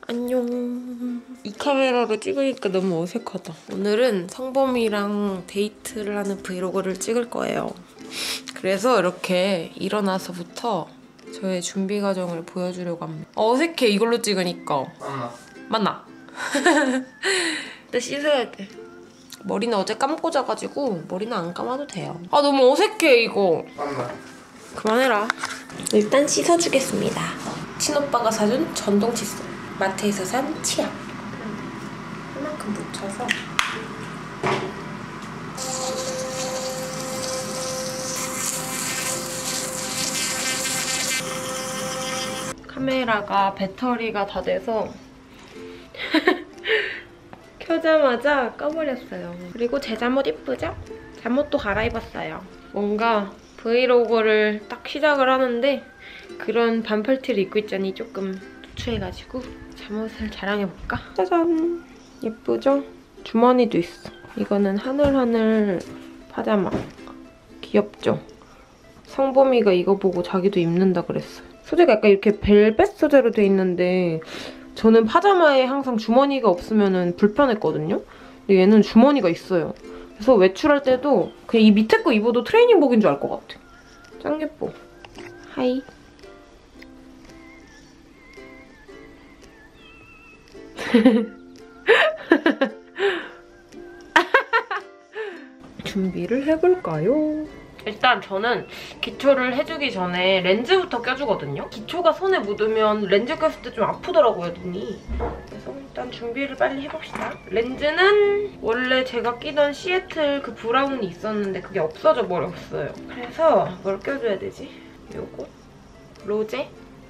안녕. 이 카메라로 찍으니까 너무 어색하다. 오늘은 성범이랑 데이트를 하는 브이로그를 찍을 거예요. 그래서 이렇게 일어나서부터 저의 준비 과정을 보여주려고 합니다. 어색해, 이걸로 찍으니까. 맞나? 근데 씻어야 돼. 머리는 어제 감고 자가지고 머리는 안 감아도 돼요. 아, 너무 어색해, 이거. 그만해라. 일단 씻어주겠습니다. 친오빠가 사준 전동 칫솔. 마트에서 산 치약. 이만큼 묻혀서. 카메라가 배터리가 다 돼서 켜자마자 꺼버렸어요. 그리고 제 잠옷 이쁘죠? 잠옷도 갈아입었어요. 뭔가 브이로그를 딱 시작을 하는데 그런 반팔티를 입고 있자니 조금 투추해가지고 잠옷을 자랑해볼까? 짜잔! 예쁘죠? 주머니도 있어. 이거는 하늘하늘 파자마. 귀엽죠? 성범이가 이거 보고 자기도 입는다 그랬어요. 소재가 약간 이렇게 벨벳 소재로 돼 있는데 저는 파자마에 항상 주머니가 없으면 불편했거든요? 근데 얘는 주머니가 있어요. 그래서 외출할 때도 그냥 이 밑에 거 입어도 트레이닝복인 줄 알 것 같아. 짱 예뻐. 하이. 준비를 해볼까요? 일단 저는 기초를 해주기 전에 렌즈부터 껴주거든요? 기초가 손에 묻으면 렌즈 꼈을 때 좀 아프더라고요, 눈이. 그래서 일단 준비를 빨리 해봅시다. 렌즈는 원래 제가 끼던 시애틀 그 브라운이 있었는데 그게 없어져 버렸어요. 그래서 뭘 껴줘야 되지? 요거? 로제?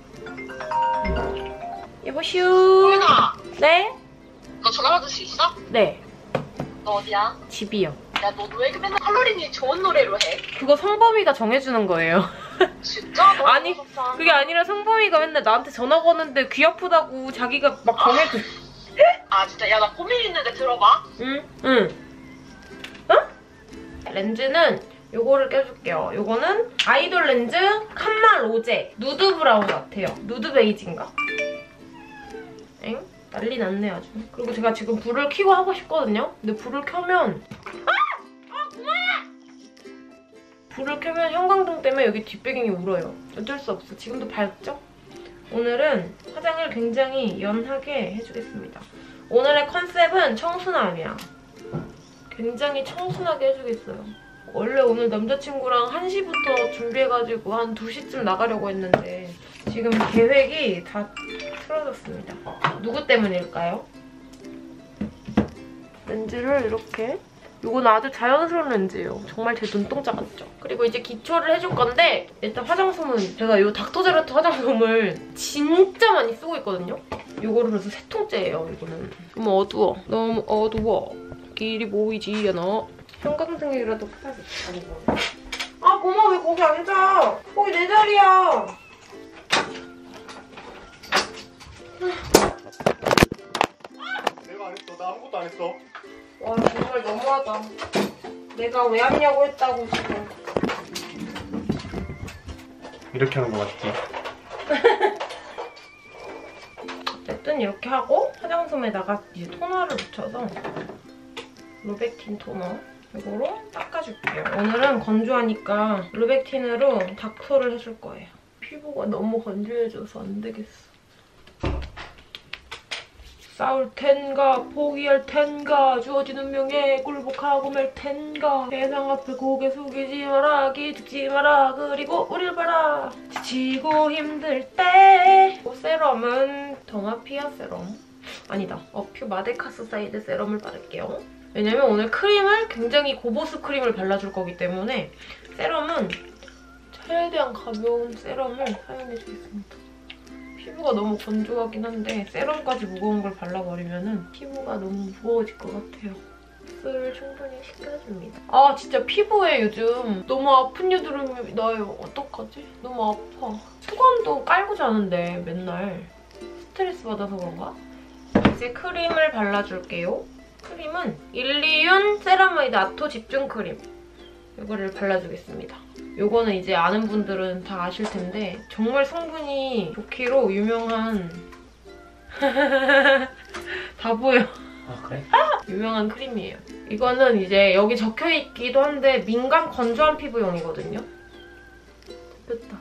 여보슈. 소윤아. 네? 너 전화 받을 수 있어? 네. 너 어디야? 집이요. 야, 너 왜 맨날 칼로리니 좋은 노래로 해? 그거 성범이가 정해주는 거예요. 진짜? 너무 아니, 무섭다. 그게 아니라 성범이가 맨날 나한테 전화 거는데 귀 아프다고 자기가 막 정해줘. 아, 진짜? 야, 나 고민 있는데 들어봐. 응? 응. 어? 렌즈는 요거를 껴줄게요. 요거는 아이돌 렌즈 칸마 로제. 누드 브라운 같아요. 누드 베이지인가? 엥? 난리 났네 아주. 그리고 제가 지금 불을 켜고 하고 싶거든요? 근데 불을 켜면 불을 켜면 형광등 때문에 여기 뒷배경이 울어요. 어쩔 수 없어. 지금도 밝죠? 오늘은 화장을 굉장히 연하게 해주겠습니다. 오늘의 컨셉은 청순함이야. 굉장히 청순하게 해주겠어요. 원래 오늘 남자친구랑 1시부터 준비해가지고 한 2시쯤 나가려고 했는데 지금 계획이 다 틀어졌습니다. 누구 때문일까요? 렌즈를 이렇게. 이건 아주 자연스러운 렌즈예요. 정말 제 눈동자 같죠? 그리고 이제 기초를 해줄 건데 일단 화장솜은 제가 이 닥터제라트 화장솜을 진짜 많이 쓰고 있거든요? 이거를 그래서 3통째예요, 이거는. 너무 어두워. 너무 어두워. 길이 보이지 않아. 형광등이라도 켜야겠다. 아, 고마 왜 거기 앉아? 거기 내 자리야. 내가 안 했어. 나 아무것도 안 했어. 와, 정말 너무하다. 내가 왜 하냐고 했다고 지금. 이렇게 하는 거 맞지? 어쨌든 이렇게 하고 화장솜에다가 이제 토너를 묻혀서 루베틴 토너 이거로 닦아줄게요. 오늘은 건조하니까 루베틴으로 닥터를 해줄 거예요. 피부가 너무 건조해져서 안 되겠어. 싸울 텐가 포기할 텐가 주어진 운명에 굴복하고 말 텐가 세상 앞에 고개 숙이지 마라 기죽지 마라 그리고 우릴 봐라 지치고 힘들 때 세럼은 더마피아 세럼 아니다 어퓨 마데카스 사이드 세럼을 바를게요. 왜냐면 오늘 크림을 굉장히 고보습 크림을 발라줄 거기 때문에 세럼은 최대한 가벼운 세럼을 사용해주겠습니다. 피부가 너무 건조하긴 한데 세럼까지 무거운 걸 발라버리면 피부가 너무 무거워질 것 같아요. 흡수를 충분히 시켜줍니다. 아 진짜 피부에 요즘 너무 아픈 여드름이 나요. 어떡하지? 너무 아파. 수건도 깔고 자는데 맨날 스트레스 받아서 그런가? 이제 크림을 발라줄게요. 크림은 일리윤 세라마이드 아토 집중 크림. 이거를 발라주겠습니다. 이거는 이제 아는 분들은 다 아실 텐데 정말 성분이 좋기로 유명한 다 보여. 아 그래? 유명한 크림이에요. 이거는 이제 여기 적혀있기도 한데 민감 건조한 피부용이거든요. 됐다.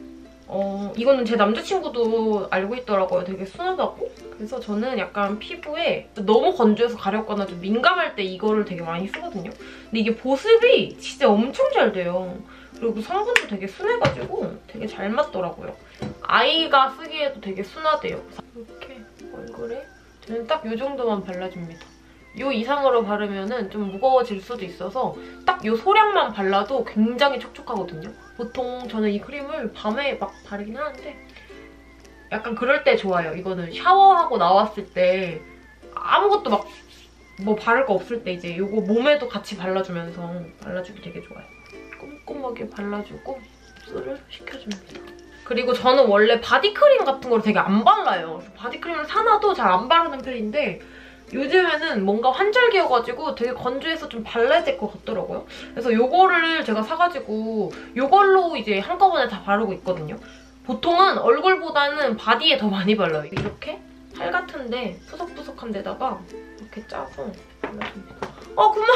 이거는 제 남자친구도 알고 있더라고요. 되게 순하다고. 그래서 저는 약간 피부에 너무 건조해서 가렵거나 좀 민감할 때 이거를 되게 많이 쓰거든요. 근데 이게 보습이 진짜 엄청 잘 돼요. 그리고 성분도 되게 순해가지고 되게 잘 맞더라고요. 아이가 쓰기에도 되게 순하대요. 이렇게 얼굴에 저는 딱 이 정도만 발라줍니다. 이 이상으로 바르면 좀 무거워질 수도 있어서 딱 이 소량만 발라도 굉장히 촉촉하거든요. 보통 저는 이 크림을 밤에 막 바르긴 하는데 약간 그럴 때 좋아요. 이거는 샤워하고 나왔을 때 아무것도 막 뭐 바를 거 없을 때 이제 이거 몸에도 같이 발라주면서 발라주기 되게 좋아요. 꼼꼼하게 발라주고 흡수를 시켜줍니다. 그리고 저는 원래 바디크림 같은 걸 되게 안 발라요. 바디크림을 사놔도 잘 안 바르는 편인데 요즘에는 뭔가 환절기여가지고 되게 건조해서 좀 발라야 될 것 같더라고요. 그래서 요거를 제가 사가지고 요걸로 이제 한꺼번에 다 바르고 있거든요. 보통은 얼굴보다는 바디에 더 많이 발라요. 이렇게 팔 같은데 푸석푸석한 데다가 이렇게 짜서 발라줍니다. 그만!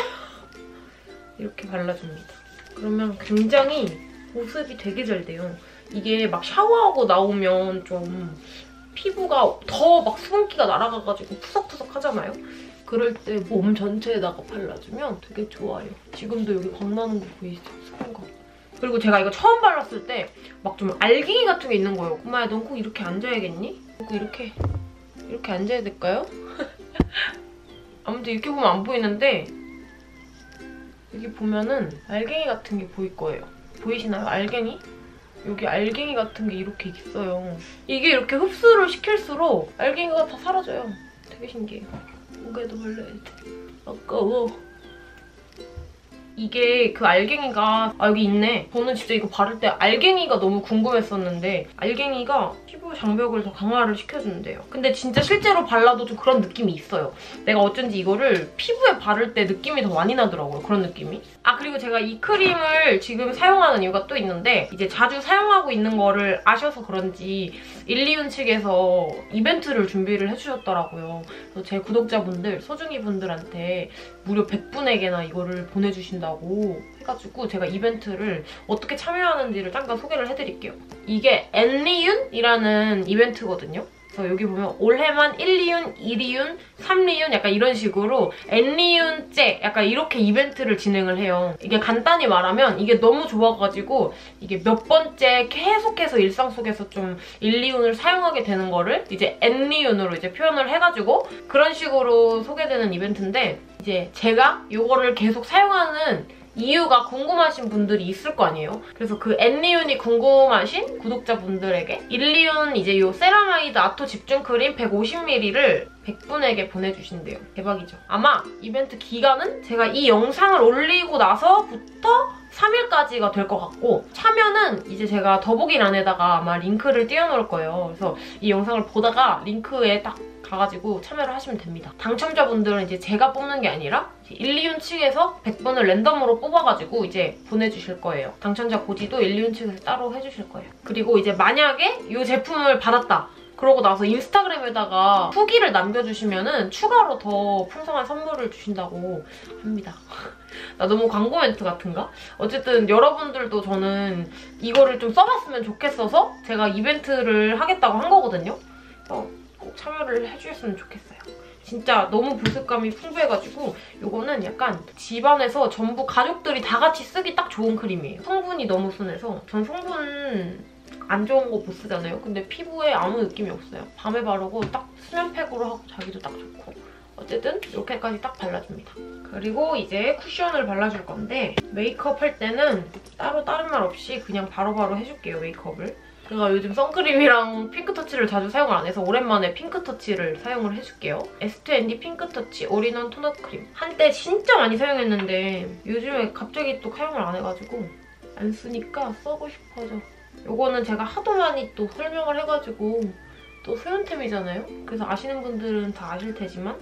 이렇게 발라줍니다. 그러면 굉장히 보습이 되게 잘 돼요. 이게 막 샤워하고 나오면 좀 피부가 더 막 수분기가 날아가가지고 푸석푸석 하잖아요? 그럴 때 몸 전체에다가 발라주면 되게 좋아요. 지금도 여기 광나는 거 보이시죠? 수분감. 그리고 제가 이거 처음 발랐을 때 막 좀 알갱이 같은 게 있는 거예요. 엄마야, 넌 꼭 이렇게 앉아야겠니? 꼭 이렇게 앉아야 될까요? 아무튼 이렇게 보면 안 보이는데 여기 보면은 알갱이 같은 게 보일 거예요. 보이시나요? 알갱이? 여기 알갱이 같은 게 이렇게 있어요. 이게 이렇게 흡수를 시킬수록 알갱이가 다 사라져요. 되게 신기해요. 목에도 발라야 돼. 아까워. 이게 그 알갱이가 여기 있네. 저는 진짜 이거 바를 때 알갱이가 너무 궁금했었는데 알갱이가 피부 장벽을 더 강화를 시켜준대요. 근데 진짜 실제로 발라도 좀 그런 느낌이 있어요. 내가 어쩐지 이거를 피부에 바를 때 느낌이 더 많이 나더라고요. 그런 느낌이. 그리고 제가 이 크림을 지금 사용하는 이유가 또 있는데 이제 자주 사용하고 있는 거를 아셔서 그런지 일리윤 측에서 이벤트를 준비를 해주셨더라고요. 그래서 제 구독자분들, 소중이 분들한테 무려 100분에게나 이거를 보내주신다고 해가지고 제가 이벤트를 어떻게 참여하는지를 잠깐 소개를 해드릴게요. 이게 엔리윤이라는 이벤트거든요. 그래서 여기 보면 올해만 1리윤, 2리윤, 3리윤 약간 이런 식으로 N리윤째 약간 이렇게 이벤트를 진행을 해요. 이게 간단히 말하면 이게 너무 좋아가지고 이게 몇 번째 계속해서 일상 속에서 좀 1리윤을 사용하게 되는 거를 이제 N리윤으로 이제 표현을 해가지고 그런 식으로 소개되는 이벤트인데 이제 제가 이거를 계속 사용하는 이유가 궁금하신 분들이 있을 거 아니에요. 그래서 그 N리윤이 궁금하신 구독자분들에게 1리윤 이제 요 세라마이드 아토 집중 크림 150ml를 100분에게 보내주신대요. 대박이죠. 아마 이벤트 기간은 제가 이 영상을 올리고 나서부터 3일까지가 될 것 같고 참여는 이제 제가 더보기란에다가 아마 링크를 띄워놓을 거예요. 그래서 이 영상을 보다가 링크에 딱 가가지고 참여를 하시면 됩니다. 당첨자분들은 이제 제가 뽑는 게 아니라 1리윤 측에서 100분을 랜덤으로 뽑아가지고 이제 보내주실 거예요. 당첨자 고지도 1리윤 측에서 따로 해주실 거예요. 그리고 이제 만약에 이 제품을 받았다. 그러고 나서 인스타그램에다가 후기를 남겨주시면은 추가로 더 풍성한 선물을 주신다고 합니다. 나 너무 광고 멘트 같은가? 어쨌든 여러분들도 저는 이거를 좀 써봤으면 좋겠어서 제가 이벤트를 하겠다고 한 거거든요. 꼭 참여를 해주셨으면 좋겠어요. 진짜 너무 보습감이 풍부해가지고 이거는 약간 집안에서 전부 가족들이 다 같이 쓰기 딱 좋은 크림이에요. 성분이 너무 순해서 전 성분 안 좋은 거 못 쓰잖아요. 근데 피부에 아무 느낌이 없어요. 밤에 바르고 딱 수면팩으로 하고 자기도 딱 좋고 어쨌든 이렇게까지 딱 발라줍니다. 그리고 이제 쿠션을 발라줄 건데 메이크업 할 때는 따로 다른 말 없이 그냥 바로바로 해줄게요, 메이크업을. 제가 요즘 선크림이랑 핑크터치를 자주 사용을 안 해서 오랜만에 핑크터치를 사용을 해줄게요. S2ND 핑크터치 올인원 토너 크림. 한때 진짜 많이 사용했는데 요즘에 갑자기 또 사용을 안 해가지고 안 쓰니까 써고 싶어져. 요거는 제가 하도 많이 또 설명을 해가지고 또 소연템이잖아요? 그래서 아시는 분들은 다 아실 테지만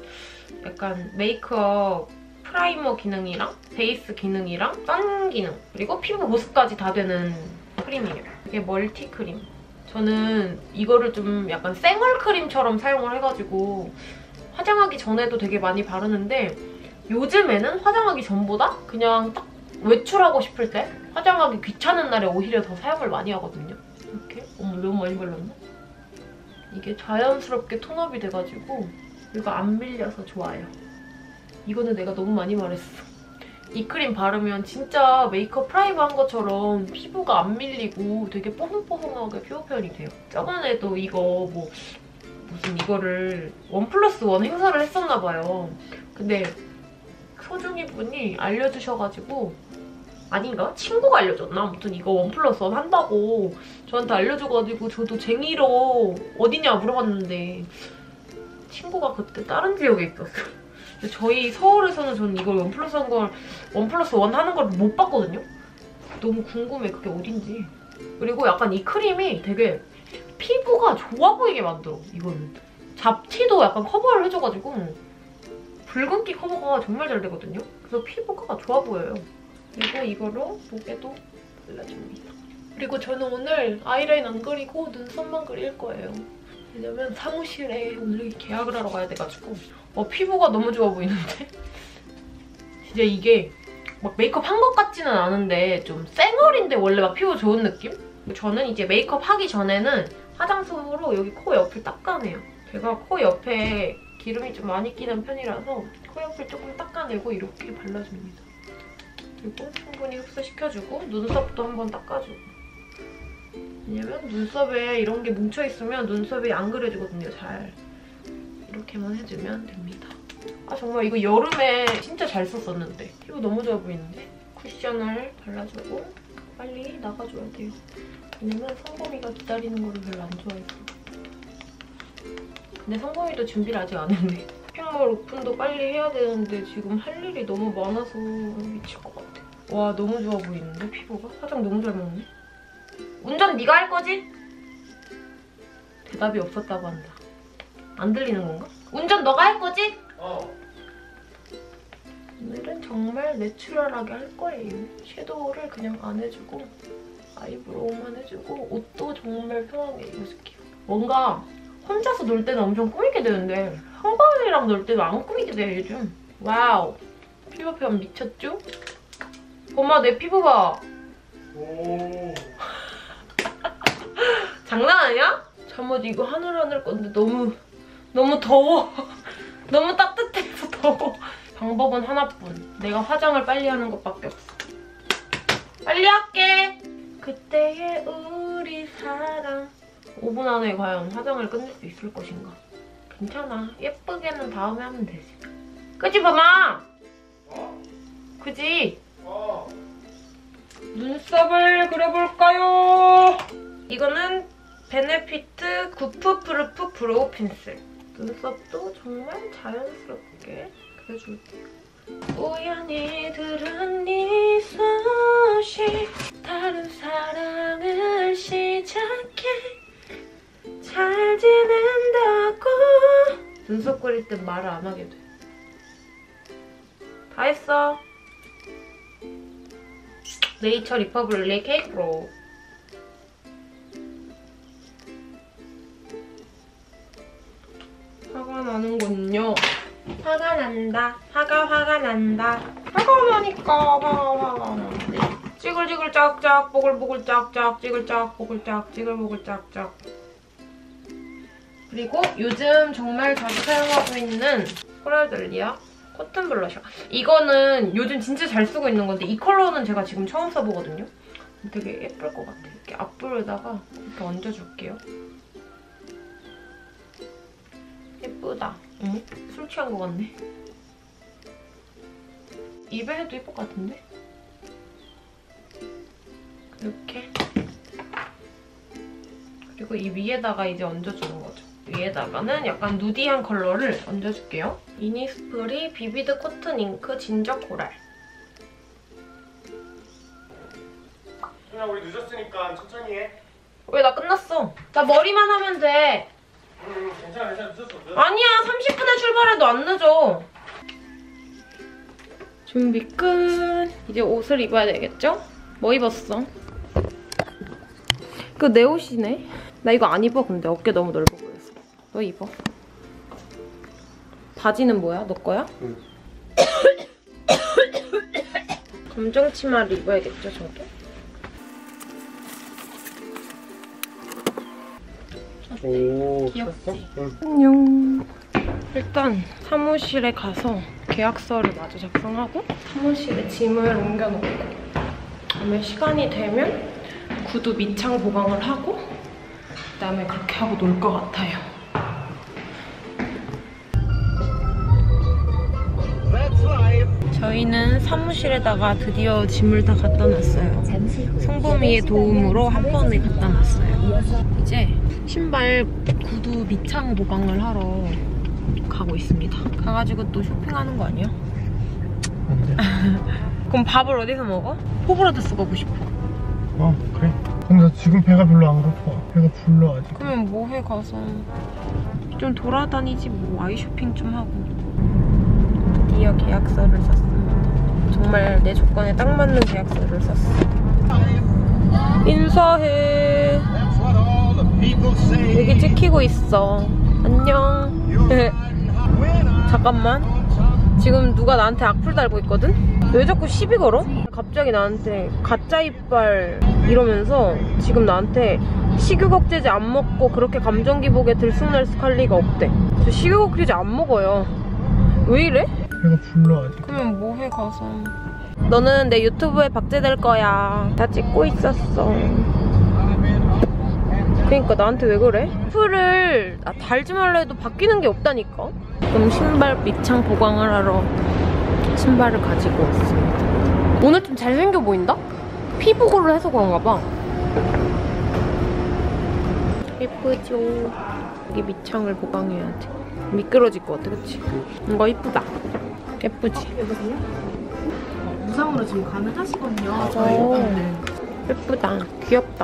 약간 메이크업 프라이머 기능이랑 베이스 기능이랑 선 기능 그리고 피부 보습까지 다 되는 크림이에요. 이게 멀티 크림. 저는 이거를 좀 약간 생얼크림처럼 사용을 해가지고 화장하기 전에도 되게 많이 바르는데 요즘에는 화장하기 전보다 그냥 딱 외출하고 싶을 때 화장하기 귀찮은 날에 오히려 더 사용을 많이 하거든요. 이렇게? 어머, 너무 많이 발랐나? 이게 자연스럽게 톤업이 돼가지고 이거 안 밀려서 좋아요. 이거는 내가 너무 많이 말했어. 이 크림 바르면 진짜 메이크업 프라이머 한 것처럼 피부가 안 밀리고 되게 뽀송뽀송하게 피부 표현이 돼요. 저번에도 이거 무슨 이거를 1+1 행사를 했었나 봐요. 근데 소중이 분이 알려주셔가지고 아닌가? 친구가 알려줬나? 아무튼 이거 1+1 한다고 저한테 알려줘가지고 저도 쟁이로 어디냐 물어봤는데 친구가 그때 다른 지역에 있었어요. 저희 서울에서는 저는 이걸 1+1 하는 걸 못 봤거든요? 너무 궁금해, 그게 어딘지. 그리고 약간 이 크림이 되게 피부가 좋아 보이게 만들어, 이거는. 잡티도 약간 커버를 해줘가지고 붉은기 커버가 정말 잘 되거든요? 그래서 피부가 좋아 보여요. 그리고 이거로 목에도 발라줍니다. 그리고 저는 오늘 아이라인 안 그리고 눈썹만 그릴 거예요. 왜냐면 사무실에 오늘 계약을 하러 가야 돼가지고 피부가 너무 좋아 보이는데? 진짜 이게 막 메이크업 한 것 같지는 않은데 좀 쌩얼인데 원래 막 피부 좋은 느낌? 저는 이제 메이크업 하기 전에는 화장솜으로 여기 코 옆을 닦아내요. 제가 코 옆에 기름이 좀 많이 끼는 편이라서 코 옆을 조금 닦아내고 이렇게 발라줍니다. 그리고 충분히 흡수시켜주고 눈썹도 한번 닦아주고. 왜냐면 눈썹에 이런 게 뭉쳐있으면 눈썹이 안 그려지거든요, 잘. 이렇게만 해주면 됩니다. 아 정말 이거 여름에 진짜 잘 썼었는데 피부 너무 좋아 보이는데? 쿠션을 발라주고 빨리 나가줘야 돼요. 왜냐면 성범이가 기다리는 거를 별로 안 좋아해서. 근데 성범이도 준비를 아직 안 했네. 쇼핑몰 오픈도 빨리 해야 되는데 지금 할 일이 너무 많아서 미칠 것 같아. 와 너무 좋아 보이는데 피부가? 화장 너무 잘 먹네. 운전 네가 할 거지? 대답이 없었다고 한다. 안 들리는 건가? 운전 너가 할 거지? 오늘은 정말 내추럴하게 할 거예요. 섀도우를 그냥 안 해주고 아이브로우만 해주고 옷도 정말 편하게 입어줄게요. 뭔가 혼자서 놀 때는 엄청 꾸미게 되는데 성범이랑 놀 때는 안 꾸미게 돼 요즘. 와우. 피부 표현 미쳤죠? 엄마 내 피부 봐. 오. 장난 아니야? 잠옷 이거 하늘 건데 너무 더워. 너무 따뜻해서 더워. 방법은 하나뿐. 내가 화장을 빨리 하는 것밖에 없어. 빨리 할게. 그때의 우리 사랑. 5분 안에 과연 화장을 끝낼 수 있을 것인가? 괜찮아. 예쁘게는 다음에 하면 되지. 그치 범아? 그지? 눈썹을 그려볼까요? 이거는 베네피트 구프프루프 브로우 펜슬. 눈썹도 정말 자연스럽게 그려줄게요. 우연히 들은 네 소식 다른 사랑을 시작해 잘 지낸다고. 눈썹 그릴 땐 말을 안 하게 돼. 다 했어. 네이처 리퍼블릭 케이크 브로우. 화가 나는군요. 화가 난다. 화가 난다. 화가 나니까 화가 나는데. 찌글찌글 짝짝 보글보글 짝짝 찌글짝 보글짝 찌글보글 짝짝. 그리고 요즘 정말 자주 사용하고 있는 코랄델리아 코튼 블러셔. 이거는 요즘 진짜 잘 쓰고 있는 건데 이 컬러는 제가 지금 처음 써보거든요. 되게 예쁠 것 같아요. 이렇게 앞볼에다가 이렇게 얹어줄게요. 예쁘다. 응? 술 취한 것 같네. 입에 해도 예쁠 것 같은데? 이렇게. 그리고 이 위에다가 이제 얹어주는 거죠. 위에다가는 약간 누디한 컬러를 얹어줄게요. 이니스프리 비비드 코튼 잉크 진저 코랄. 그냥 우리 늦었으니까 천천히 해. 왜 나 끝났어? 나 머리만 하면 돼. 괜찮아 늦었어. 아니야 30분에 출발해도 안 늦어. 준비 끝. 이제 옷을 입어야 되겠죠? 뭐 입었어? 그거 내 옷이네. 나 이거 안 입어. 근데 어깨 너무 넓어 보여서. 너 입어. 바지는 뭐야? 너 거야? 응. 검정 치마를 입어야겠죠, 저도? 오, 귀엽지? 안녕. 일단 사무실에 가서 계약서를 마저 작성하고 사무실에 짐을 옮겨놓고 그다음에 시간이 되면 구두 밑창 보강을 하고 그다음에 그렇게 하고 놀 것 같아요. 저희는 사무실에다가 드디어 짐을 다 갖다 놨어요. 성범이의 도움으로 한 번에 갖다 놨어요. 이제 신발 구두 밑창 보강을 하러 가고 있습니다. 가가지고 또 쇼핑하는 거 아니야? 그럼 밥을 어디서 먹어? 포브라더스 가고 싶어. 그래. 근데 나 지금 배가 별로 안 고파. 배가 불러 아직. 그러면 뭐해 가서 좀 돌아다니지 뭐. 아이 쇼핑 좀 하고. 드디어 계약서를 썼습니다. 정말 내 조건에 딱 맞는 계약서를 썼어. 인사해. 여기 찍히고 있어. 안녕. 잠깐만. 지금 누가 나한테 악플 달고 있거든? 왜 자꾸 시비 걸어? 갑자기 나한테 가짜 이빨 이러면서 지금 나한테 식욕억제제 안 먹고 그렇게 감정기복에 들쑥날쑥할 리가 없대. 저 식욕억제제 안 먹어요. 왜 이래? 배가 불러 아직. 그러면 뭐해 가서. 너는 내 유튜브에 박제될 거야. 다 찍고 있었어. 그러니까 나한테 왜 그래? 풀을 달지 말라 해도 바뀌는 게 없다니까? 그럼 신발 밑창 보강을 하러 신발을 가지고 왔습니다. 오늘 좀 잘생겨 보인다? 피부고를 해서 그런가 봐. 예쁘죠? 여기 밑창을 보강해야 돼. 미끄러질 것 같아, 그치? 이거 이쁘다. 예쁘지? 무상으로 지금 가능하시거든요. 맞아. 예쁘다. 귀엽다.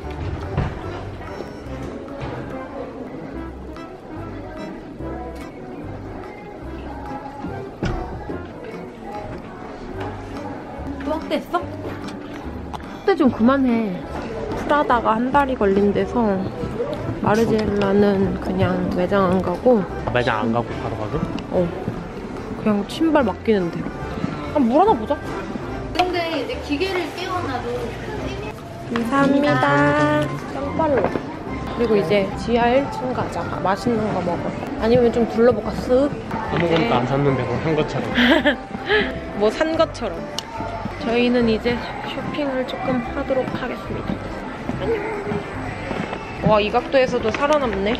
또 확대했어? 확대 좀 그만해. 프라다가 한 달이 걸린 데서 마르지엘라는 그냥 매장 안 가고 매장 안 가고 바로 가게? 그냥 신발 맡기는데. 한번 물어나 보자. 근데 이제 기계를 끼워놔도 감사합니다. 짱빨로. 그리고 이제 지하 1층 가자. 맛있는 거 먹어. 아니면 좀 둘러볼까? 쓱. 아무것도 안 샀는데 뭐 한 것처럼. 뭐 산 것처럼. 저희는 이제 쇼핑을 조금 하도록 하겠습니다. 안녕. 와, 이 각도에서도 살아남네.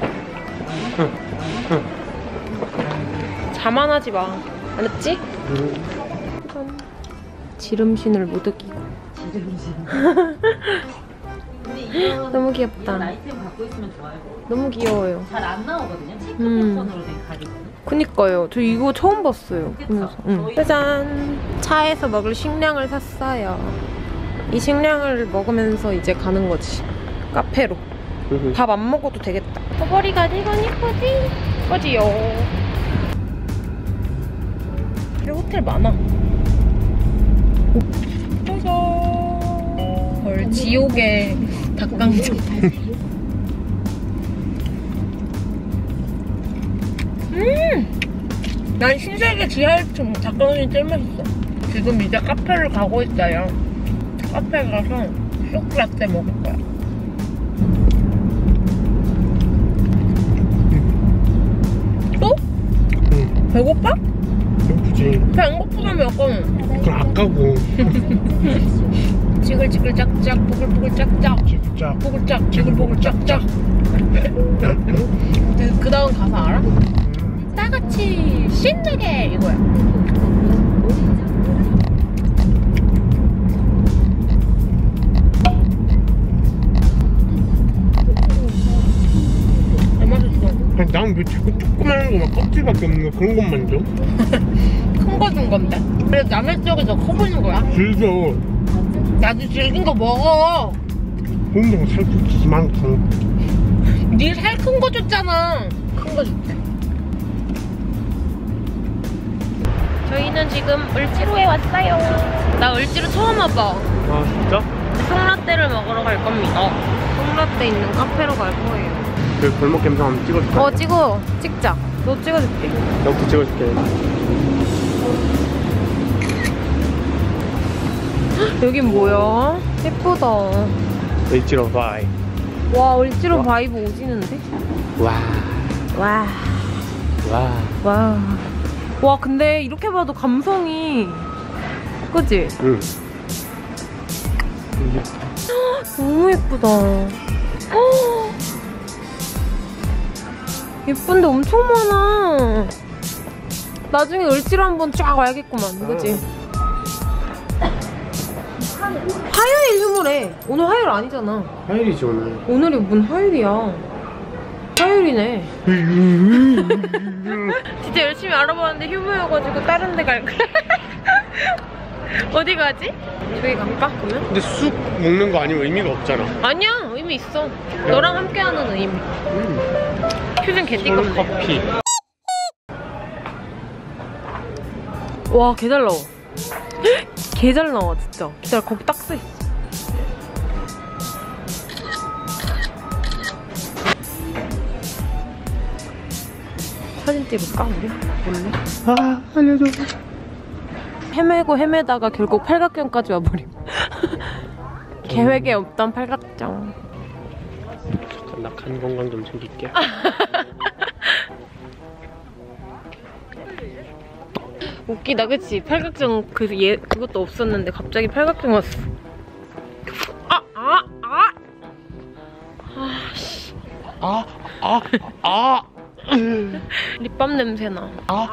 자만하지 마. 알았지? 지름신을 못 이기고. 너무 귀엽다. 아이템 갖고 있으면 좋아요. 너무 귀여워요. 잘 안 나오거든요. 체크 패턴으로 된 가디건. 그니까요. 저 이거 처음 봤어요. 그쵸? 보면서. 짜잔! 차에서 먹을 식량을 샀어요. 이 식량을 먹으면서 이제 가는 거지. 카페로. 밥 안 먹어도 되겠다. 버버리 가디건 이쁘지? 이쁘지요. 그래, 호텔 많아. 짜잔! 헐, 지옥의 닭강정. 난 신세계 지하 1층 닭강정이 제일 맛있어. 지금 이제 카페를 가고 있어요. 카페 가서 쇼크라떼 먹을 거야. 또? 응. 배고파? 배고프지. 배 안 고프다며 아까는. 그럼 아까고. 지글지글 짝짝 보글보글 짝짝 진짜. 보글짝 지글보글 짝짝. 그 다음 가사 알아? 다같이 신나게 이거야. 아니, 난 왜 자꾸 조그만한 거막 껍질밖에 없는 거 그런 것만 줘? 큰 거 준 건데. 그래 남의 쪽에서 커 보이는 거야. 즐겨. 나도 질긴 거 먹어. 혼자가 살찌지 많고. 네 살 큰 거 줬잖아. 큰 거 줄게. 저희는 지금 을지로에 왔어요. 나 을지로 처음 와봐. 아 진짜? 송라떼를 먹으러 갈 겁니다. 카페라떼 있는 카페로 갈 거예요. 그 골목 감성 한번 찍어줄까? 찍자. 너 찍어줄게. 너부터 찍어줄게. 여긴 뭐야? 예쁘다. 일지로 바이. 와, 을지로 바이브 오지는데? 와. 와. 와. 와. 와, 근데 이렇게 봐도 감성이. 그치? 응. 너무 예쁘다. 예쁜데 엄청 많아. 나중에 을지로 한번 쫙 와야겠구만. 그치? 화요일 휴무래. 오늘 화요일 아니잖아. 화요일이지 오늘. 오늘이 뭔 화요일이야. 화요일이네. 진짜 열심히 알아봤는데 휴무여가지고 다른 데 갈 거야. 어디 가지? 저기 갈까 그러면? 근데 쑥 먹는 거 아니면 의미가 없잖아. 아니야, 의미 있어. 너랑 함께하는 의미. 퓨전 캔디 저는 컵. 커피. 와, 개 잘 나와. 개 잘 나와 진짜. 기다려, 거기 딱 써있어. 사진 찍을까 우리? 몰래? 아 알려줘. 헤매고 헤매다가 결국 팔각정까지 와버림. 계획에 없던 팔각정. 잠깐 나 간 건강 좀 챙길게. 웃기다, 그치? 팔각정 그것도 없었는데 갑자기 팔각정 왔어. 립밤 냄새나.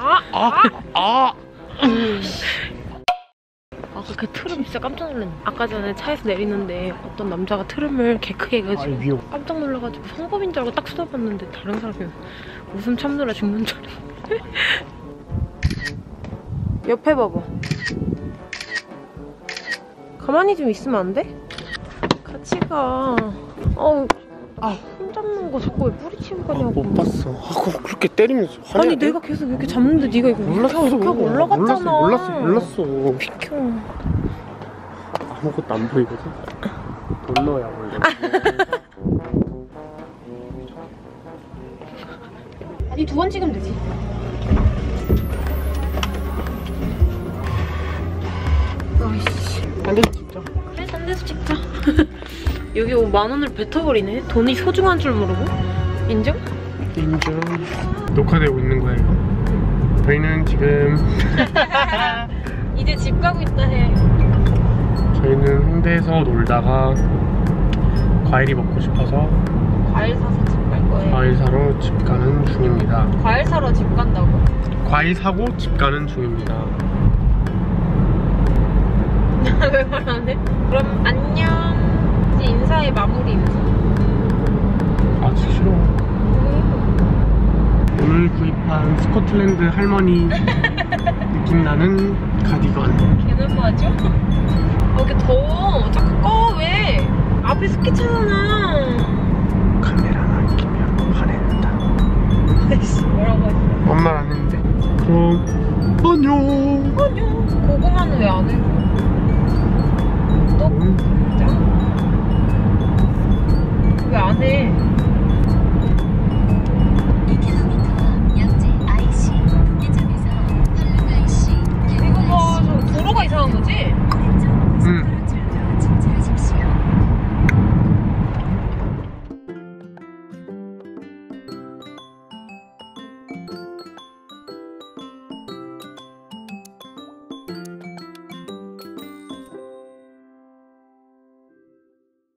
그렇게 트름 진짜 깜짝 놀랐네. 아까 전에 차에서 내리는데 어떤 남자가 트름을 개 크게 해가지고 위험. 깜짝 놀라가지고 성범인 줄 알고 딱 쳐다봤는데 다른 사람이 웃음 참느라 죽는 줄 알았는데. 옆에 봐봐. 가만히 좀 있으면 안 돼? 같이 가. 손 잡는 거 자꾸 왜 뿌리치고 가냐고. 못 봤어. 그거 그렇게 때리면서 아니 내가 계속 이렇게 잡는데 네가 이거 몰랐어. 이렇게 하고 올라갔잖아. 몰랐어. 비켜. 아무것도 안 보이거든. 돌러야 원래. 아니 2번 찍으면 되지. 아이씨. 안 돼서 진짜. 그래, 딴 데서 찍자. 여기 10,000원을 뱉어버리네. 돈이 소중한 줄 모르고. 인정? 인정. 녹화되고 있는 거예요. 저희는 지금 이제 집 가고 있다 해. 저희는 홍대에서 놀다가 과일이 먹고 싶어서 과일 사서 집 갈 거예요. 과일 사러 집 가는 중입니다. 과일 사러 집 간다고? 과일 사고 집 가는 중입니다. 왜 말 안 해? 그럼 안녕. 이제 인사해, 마무리 인사. 아 싫어. 오늘 구입한 스코틀랜드 할머니 느낌 나는 가디건. 걔는 맞아? 이렇게 더워. 자꾸 꺼, 왜? 앞에 스키 차잖아. 카메라만 끼면 화낸다. 아이씨, 뭐라고 했어? 뭔 말 안 했는데. 그럼 안녕. 아니요. 고구마는 왜 안 해줘? 또? 왜 안 해?